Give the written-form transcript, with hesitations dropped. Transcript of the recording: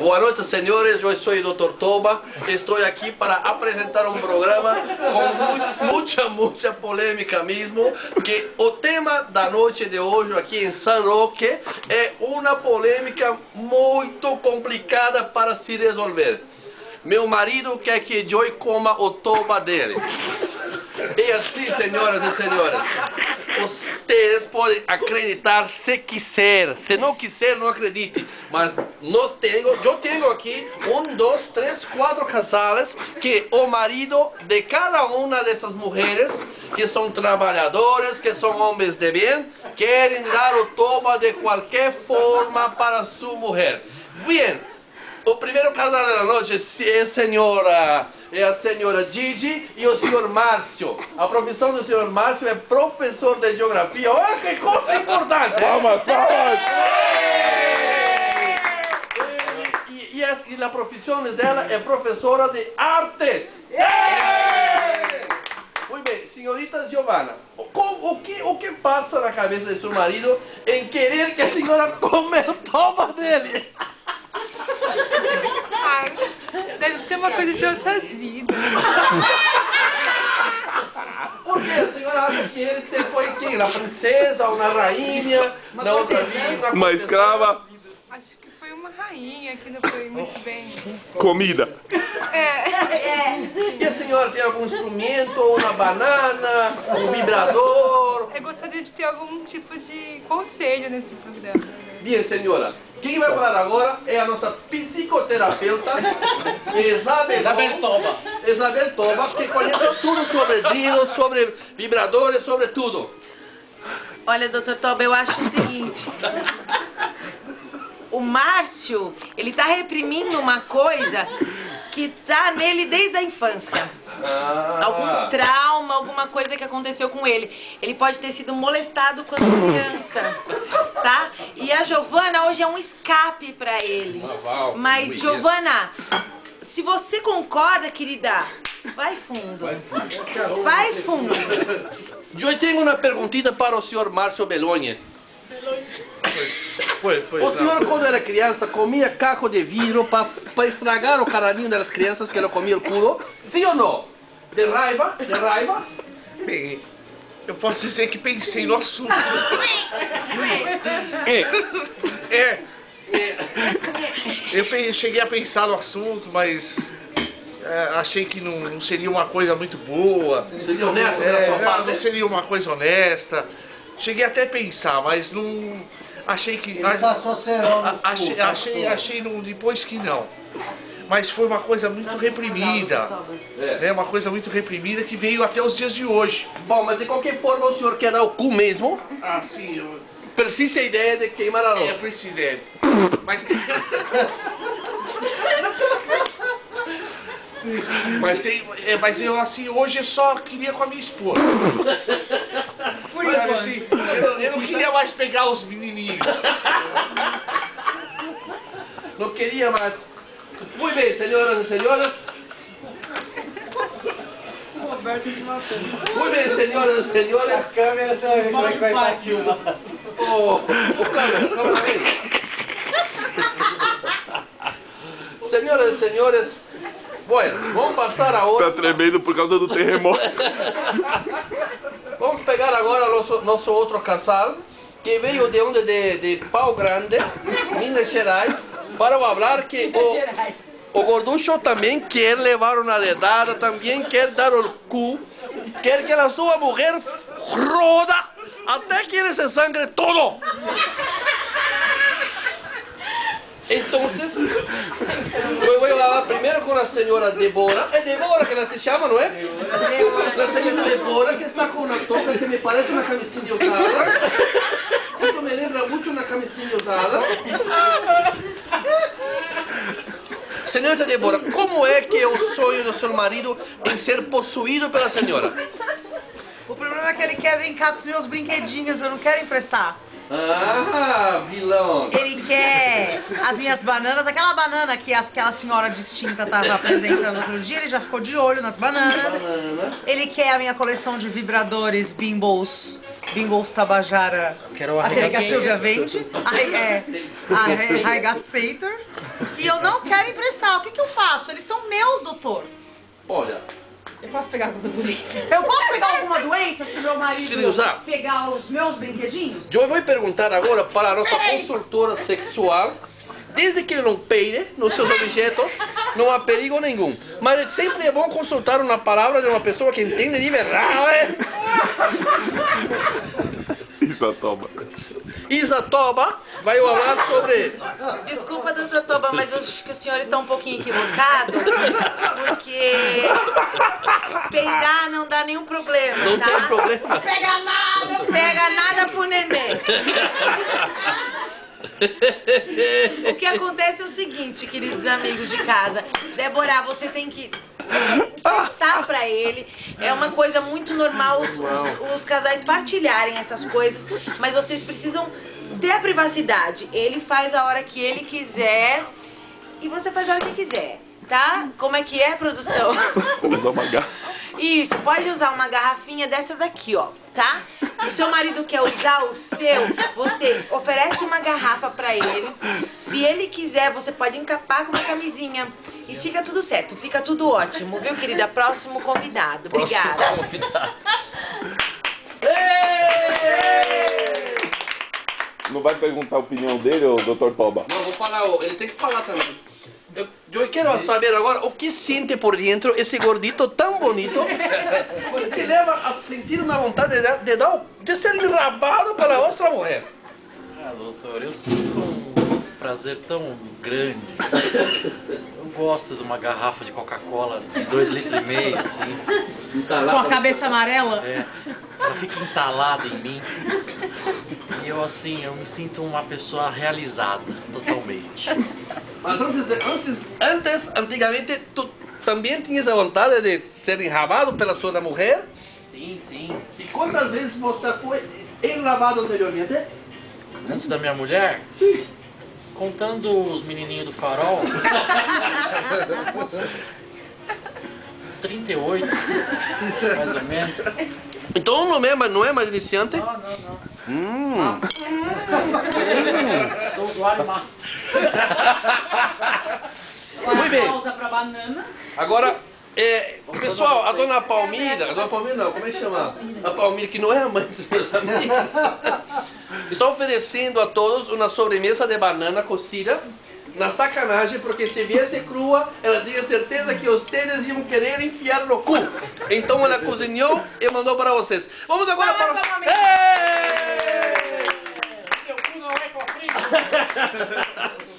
Boa noite, senhores. Eu sou o Dr. Toba. Estou aqui para apresentar um programa com muita polêmica mesmo. Que o tema da noite de hoje aqui em San Roque é uma polêmica muito complicada para se resolver. Meu marido quer que Joy coma o toba dele. E assim, senhoras e senhores, vocês podem acreditar se quiser. Se não quiser, não acredite. Mas eu tenho aqui 1, 2, 3, 4 casais que o marido de cada uma dessas mulheres, que são trabalhadoras, que são homens de bem, querem dar o toba de qualquer forma para sua mulher. Bem. O primeiro casal da noite é a senhora Gigi e o senhor Márcio. A profissão do senhor Márcio é professor de geografia. Olha que coisa importante! Palmas, palmas! E a profissão dela é professora de artes. Muito bem, senhorita Giovanna, o que passa na cabeça de seu marido em querer que a senhora coma o toba dele? Ai, deve ser uma coisa de outras vidas. Por que a senhora acha que ele foi quem? Na princesa ou na rainha? Na outra vida? Uma escrava. Acho que foi uma rainha que não foi muito bem. Comida. E a senhora tem algum instrumento, uma banana, um vibrador? Eu gostaria de ter algum tipo de conselho nesse programa. Bem, senhora, quem vai falar agora é a nossa psicoterapeuta, Isabel Toba, que conhece tudo sobre dedos, sobre vibradores, sobre tudo. Olha, doutor Toba, eu acho o seguinte. O Márcio, ele tá reprimindo uma coisa que tá nele desde a infância. Algum trauma, alguma coisa que aconteceu com ele. Ele pode ter sido molestado quando criança, tá? E a Giovanna hoje é um escape pra ele. Mas, Giovanna, se você concorda, querida, vai fundo. Vai fundo. Eu tenho uma perguntinha para o senhor Márcio Belloni. O senhor, quando era criança, comia caco de vidro para estragar o caralhinho das crianças que ele comia o culo? Sim ou não? De raiva? De raiva? Bem, eu posso dizer que pensei no assunto. Eu cheguei a pensar no assunto, mas achei que não seria uma coisa muito boa. Seria honesto? Não seria uma coisa honesta. Cheguei até a pensar, mas não... Achei que... Ele passou cerol no achei depois que não. Mas foi uma coisa muito reprimida. Né? Uma coisa muito reprimida que veio até os dias de hoje. Bom, mas de qualquer forma o senhor quer dar o cu mesmo? Ah, sim. Persiste a ideia de queimar a louça. Persiste a ideia. Mas mas eu assim, hoje eu só queria com a minha esposa. Sabe, assim, eu não queria mais pegar os menininhos. Não queria mais. Muito bem, senhoras e senhores. Roberto se matou. Muito bem, senhoras e senhores. A câmera, você vai ver como é que vai estar aqui. Calma aí. Senhoras e senhores, bueno, vamos passar agora. Tá tremendo por causa do terremoto. Vamos pegar agora nosso outro casal, que veio de Pau Grande, Minas Gerais, para falar que o gorducho também quer levar uma dedada, também quer dar o cu, quer que a sua mulher roda até que ele se sangre todo. Então, eu vou falar primeiro com a senhora Débora. É Débora que ela se chama, não é? A senhora Débora, que está com uma touca que me parece uma camisinha usada. Isso me lembra muito uma camisinha usada. Senhora Débora, como é que é o sonho do seu marido em ser possuído pela senhora? O problema é que ele quer brincar com os meus brinquedinhos, eu não quero emprestar. Ah, vilão. Ele quer as minhas bananas, aquela banana que aquela senhora distinta estava apresentando outro dia, ele já ficou de olho nas bananas. Ele quer a minha coleção de vibradores Bimbles Tabajara, Quero aquele que a Silvia vende, a Regaçator. E eu não quero emprestar, o que eu faço? Eles são meus, doutor. Olha, Eu posso pegar alguma doença? Eu posso pegar alguma doença se meu marido Se ele usar? pegar os meus brinquedinhos? eu vou perguntar agora para a nossa consultora sexual. Desde que ele não peide nos seus objetos, não há perigo nenhum. Mas sempre é bom consultar uma palavra de uma pessoa que entende de verdade. Isso, toma. Isa Toba vai falar sobre... Desculpa, doutor Toba, mas eu acho que o senhor está um pouquinho equivocado, porque peidar não dá nenhum problema, Não tá? tem problema. Não pega nada pro neném. O que acontece é o seguinte, queridos amigos de casa. Débora, você tem que emprestar pra ele. É uma coisa muito normal os casais partilharem essas coisas, mas vocês precisam ter a privacidade. Ele faz a hora que ele quiser e você faz a hora que quiser, tá? Como é que é, produção? Vou usar uma garrafa. Isso, pode usar uma garrafinha dessa daqui, ó, tá? O seu marido quer usar o seu, você oferece uma garrafa pra ele. Se ele quiser, você pode encapar com uma camisinha. E fica tudo certo, fica tudo ótimo, viu, querida? Próximo convidado. Obrigada. Próximo convidado. Não vai perguntar a opinião dele, ô Dr. Toba? Não, vou falar, ele tem que falar também. Eu quero saber agora o que sente por dentro esse gordito tão bonito que te leva a sentir uma vontade de ser enrabado pela outra mulher. Ah, doutor, eu sinto um prazer tão grande. Eu gosto de uma garrafa de Coca-Cola de 2,5 litros, assim. Com a cabeça amarela? É, ela fica entalada em mim. E eu, assim, eu me sinto uma pessoa realizada, totalmente. Mas antigamente, tu também tinhas a vontade de ser enrabado pela sua mulher? Sim, sim. E quantas vezes você foi enrabado anteriormente? Antes da minha mulher, Sim. contando os menininhos do farol, uns 38, mais ou menos. Então não é mais iniciante? Não. Sou usuário master. Muito bem. Pausa pra banana. Agora, pessoal, a dona Palmira não, como é que chama? A Palmira, que não é a mãe dos meus amigos, está oferecendo a todos uma sobremesa de banana cozida, na sacanagem, porque se viesse crua, ela tinha certeza que vocês iam querer enfiar no cu. Então ela cozinhou e mandou para vocês. Vamos agora para... Palmas, Ei! Meu cu não é cofrinho.